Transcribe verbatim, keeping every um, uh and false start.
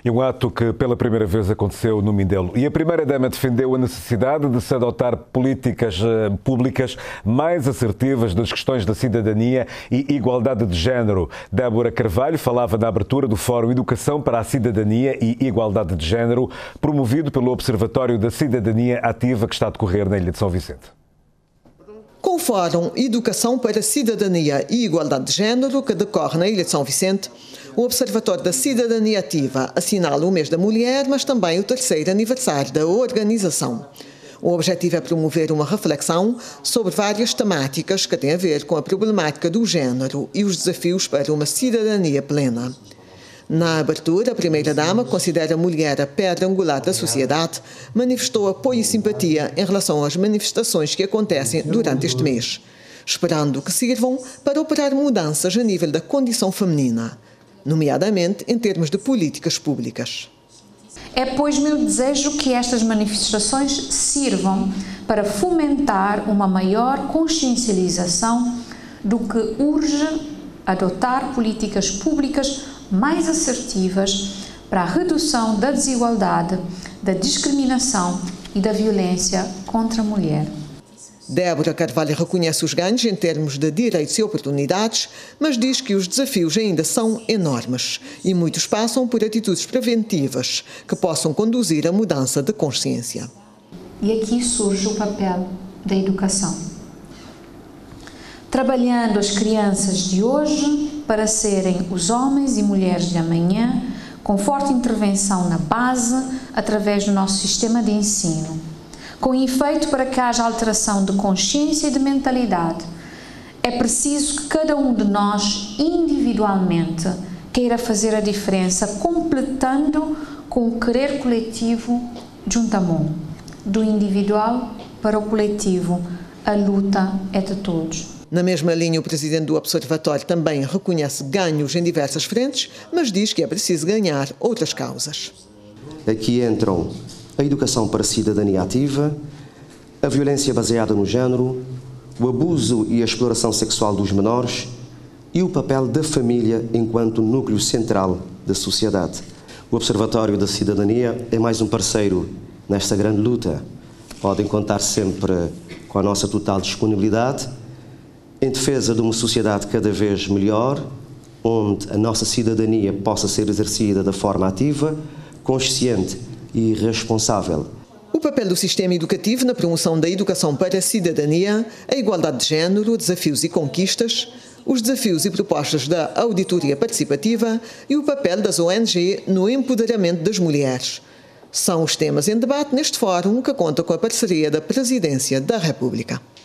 E um ato que pela primeira vez aconteceu no Mindelo. E a primeira-dama defendeu a necessidade de se adotar políticas uh, públicas mais assertivas das questões da cidadania e igualdade de género. Débora Carvalho falava na abertura do Fórum Educação para a Cidadania e Igualdade de Género, promovido pelo Observatório da Cidadania Ativa, que está a decorrer na Ilha de São Vicente. Com o Fórum Educação para a Cidadania e Igualdade de Género, que decorre na Ilha de São Vicente, o Observatório da Cidadania Ativa assinala o mês da mulher, mas também o terceiro aniversário da organização. O objetivo é promover uma reflexão sobre várias temáticas que têm a ver com a problemática do género e os desafios para uma cidadania plena. Na abertura, a primeira-dama considera a mulher a pedra angular da sociedade, manifestou apoio e simpatia em relação às manifestações que acontecem durante este mês, esperando que sirvam para operar mudanças a nível da condição feminina, nomeadamente em termos de políticas públicas. É, pois, meu desejo que estas manifestações sirvam para fomentar uma maior consciencialização do que urge adotar políticas públicas mais assertivas para a redução da desigualdade, da discriminação e da violência contra a mulher. Débora Carvalho reconhece os ganhos em termos de direitos e oportunidades, mas diz que os desafios ainda são enormes e muitos passam por atitudes preventivas que possam conduzir à mudança de consciência. E aqui surge o papel da educação. Trabalhando as crianças de hoje para serem os homens e mulheres de amanhã, com forte intervenção na base, através do nosso sistema de ensino, com efeito para que haja alteração de consciência e de mentalidade. É preciso que cada um de nós, individualmente, queira fazer a diferença, completando com o querer coletivo Juntamon. Do individual para o coletivo, a luta é de todos. Na mesma linha, o presidente do Observatório também reconhece ganhos em diversas frentes, mas diz que é preciso ganhar outras causas. Aqui entram a educação para a cidadania ativa, a violência baseada no género, o abuso e a exploração sexual dos menores e o papel da família enquanto núcleo central da sociedade. O Observatório da Cidadania é mais um parceiro nesta grande luta. Podem contar sempre com a nossa total disponibilidade em defesa de uma sociedade cada vez melhor, onde a nossa cidadania possa ser exercida de forma ativa, consciente e responsável. O papel do sistema educativo na promoção da educação para a cidadania, a igualdade de género, desafios e conquistas, os desafios e propostas da auditoria participativa e o papel das O N G no empoderamento das mulheres. São os temas em debate neste fórum que conta com a parceria da Presidência da República.